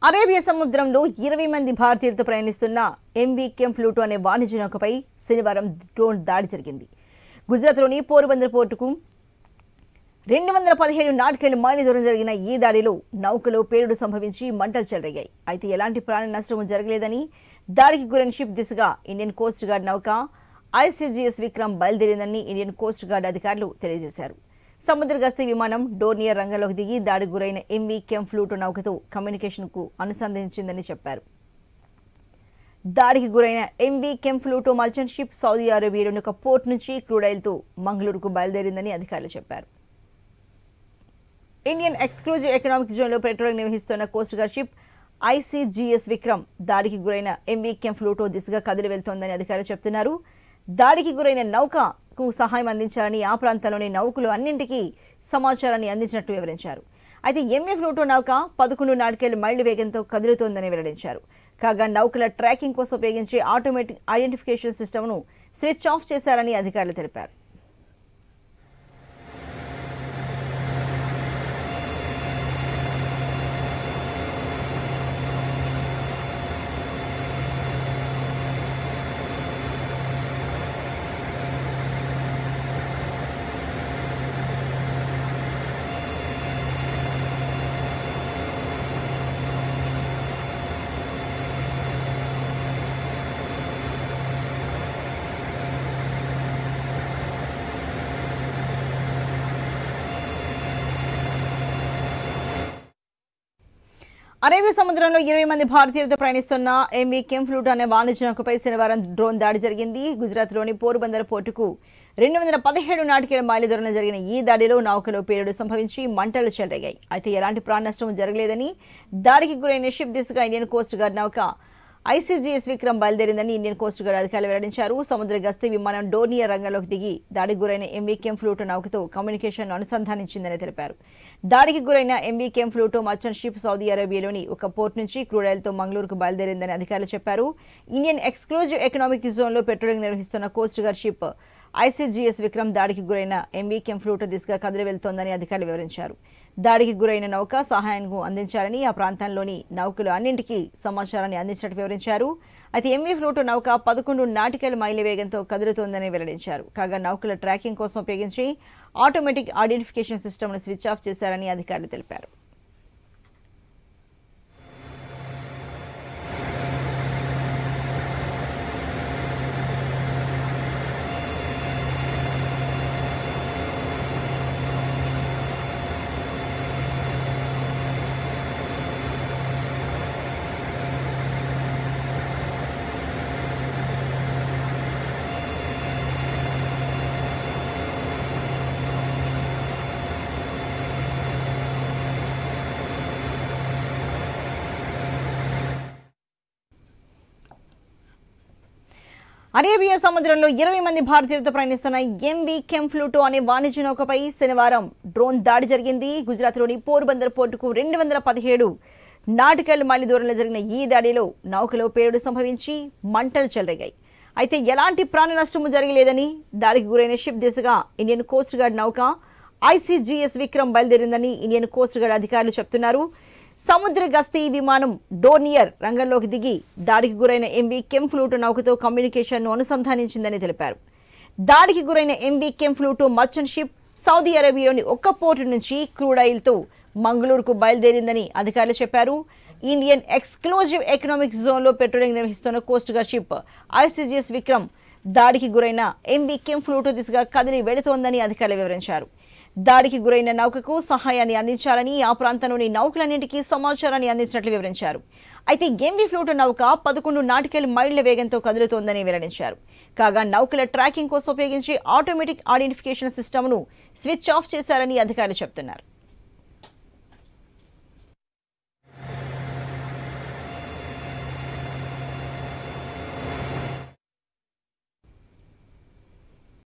Arabia సముద్రంలో 20 మంది భారతీయులతో ప్రయాణిస్తున్న ఎంవీ కెంఫ్లూటో అనే వాణిజ్య నౌకపై శనివారం డ్రోన్ దాడి జరిగింది. గుజరాత్లోని పోర్బందర్ పోర్టుకు 217 నాటికల్ మైళ్ళ దూరం జరిగిన ఈ దాడిలో నౌకలో పేలుడు సంభవించి మంటలు చెలరేగాయి. అయితే ఎలాంటి ప్రాణ నష్టం జరగలేదని దాడికి గురైన షిప్ దిశగా ఇండియన్ కోస్ట్ గార్డ్ నౌక ఐసీజీఎస్ విక్రమ్ బయలుదేరిందని ఇండియన్ కోస్ట్ గార్డ్ అధికారులు తెలియజేశారు. సముద్ర గస్తీ విమానం డోర్నియర్ రంగంలోకి దిగి దాడికి గురైన ఎంవీ కెంఫ్లూటో నౌకతో కమ్యూనికేషన్కు అనుసంధానించిందని చెప్పారు. దాడికి గురైన MV Chem Pluto merchant ship Saudi అరేబియాలోని ఒక పోర్ట్ నుంచి క్రూడ్ ఆయిల్తో మంగళూరుకు బయలుదేరిందని అధికారులు చెప్పారు. ఇండియన్ ఎక్స్క్లూజివ్ ఎకనామిక్ జోన్లో పెట్రోలింగ్ నిర్వహిస్తున్న coast guard ship ICGS Vikram దాడికి గురైన ఎంవీ కెంఫ్లూటో దిశగా కదిలి వెళ్తోందని అధికారులు చెబుతున్నారు. దాడికి గురైన నౌకకు సహాయం అందించాలని ఆ ప్రాంతంలోని నౌకలు అన్నింటికీ సమాచారాన్ని అందించినట్టు వివరించారు. అయితే ఎంవీ ఫ్లూటో నౌక 11 నాటికల్ మైళ్ల వేగంతో కదులుతోందని వెల్లడించారు. కాగా నౌకల ట్రాకింగ్ కోసం ఉపయోగించే ఆటోమేటిక్ ఐడెంటిఫికేషన్ సిస్టమ్ను స్విచ్ ఆఫ్ చేశారని అధికారులు తెలిపారు. అరేబియా సముద్రంలో 20 మంది భారతీయులతో ప్రయాణిస్తున్న ఎంవీ కెంఫ్లూటో అనే వాణిజ్య నౌకపై శనివారం డ్రోన్ దాడి జరిగింది. గుజరాత్లోని పోర్బందర్ పోర్టుకు 217 నాటికల మైళ్ళ దూరంలో జరిగిన ఈ దాడిలో నౌకలో పేలుడు సంభవించి మంటలు చెలరేగాయి. అయితే ఎలాంటి ప్రాణ నష్టం జరగలేదని దాడికి గురైన షిప్ దిశగా ఇండియన్ కోస్ట్ గార్డ్ నౌక ఐసీజీఎస్ విక్రమ్ బయలుదేరిందని ఇండియన్ కోస్ట్ గార్డ్ అధికారులు వెల్లడించారు. సముద్ర గస్తీ విమానం డోర్నియర్ రంగంలోకి దిగి దాడికి గురైన ఎంవీ కెంఫ్లూటో నౌకతో కమ్యూనికేషన్ అనుసంధానించిందని తెలిపారు. దాడికి గురైన MV Chem Pluto merchant ship Saudi అరేబియాలోని ఒక పోర్ట్ నుంచి క్రూడ్ ఆయిల్తో మంగళూరుకు బయలుదేరిందని అధికారులు చెప్పారు. ఇండియన్ ఎక్స్క్లూజివ్ ఎకనామిక్ జోన్లో పెట్రోలింగ్ నిర్వహిస్తున్న coast guard ship ICGS Vikram దాడికి గురైన ఎంవీ కెంఫ్లూటో దిశగా కదిలి వెళ్తోందని అధికారులు వివరించారు. దాడికి గురైన నౌక సహాయాన్ని అందించాలని ఆ ప్రాంతంలోని నౌకలు అన్నింటికీ సమాచారాన్ని అందించినట్టు వివరించారు. అయితే ఎంవీ ఫ్లూటో నౌక 11 నాటికల్ మైళ్ళ వేగంతో కదులుతోందని వెల్లడించారు. కాగా నౌకల ట్రాకింగ్ కోసం ఉపయోగించి ఆటోమేటిక్ ఐడెంటిఫికేషన్ సిస్టమ్ను స్విచ్ ఆఫ్ చేశారని అధికారులు తెలిపారు. అరేబియా సముద్రంలో 20 మంది భారతీయులతో ప్రయాణిస్తున్న ఎంవీ కెంఫ్లూటో అనే వాణిజ్య నౌకపై శనివారం డ్రోన్ దాడి జరిగింది. గుజరాత్లోని పోర్బందర్ పోర్టుకు 217 నాటికల్ మైళ్ళ దూరంలో జరిగిన ఈ దాడిలో నౌకలో పేలుడు సంభవించి మంటలు చెలరేగాయి. అయితే ఎలాంటి ప్రాణ నష్టము జరగలేదని దాడికి గురైన షిప్ దిశగా ఇండియన్ కోస్ట్ గార్డ్ నౌక ఐసీజీఎస్ విక్రమ్ బయలుదేరిందని ఇండియన్ కోస్ట్ గార్డ్ అధికారులు చెబుతున్నారు. సముద్ర గస్తీ విమానం డోర్నియర్ రంగంలోకి దిగి దాడికి గురైన ఎంవీ కెంఫ్లూటో నౌకతో కమ్యూనికేషన్ను అనుసంధానించిందని తెలిపారు. దాడికి గురైన MV Chem Pluto merchant ship Saudi అరేబియాలోని ఒక్క పోర్టు నుంచి క్రూడ్ ఆయిల్తో మంగళూరుకు బయలుదేరిందని అధికారులు చెప్పారు. ఇండియన్ ఎక్స్క్లూజివ్ ఎకనామిక్ జోన్లో పెట్రోలింగ్ నిర్వహిస్తున్న coast guard ship ICGS Vikram దాడికి గురైన ఎంవీ కెంఫ్లూటో దిశగా కదిలి వెళుతోందని అధికారులు వివరించారు. దాడికి గురైన నౌకకు సహాయాన్ని అందించాలని ఆ ప్రాంతంలోని నౌకలన్నింటికీ సమాచారాన్ని అందించినట్లు వివరించారు. అయితే ఎంవీ ఫ్లూటో నౌక 11 నాటికల్ మైళ్ల వేగంతో కదులుతోందని వెల్లడించారు. కాగా నౌకల ట్రాకింగ్ కోసం ఉపయోగించే ఆటోమేటిక్ ఐడెంటిఫికేషన్ సిస్టమ్ను స్విచ్ ఆఫ్ చేశారని అధికారులు చెబుతున్నారు.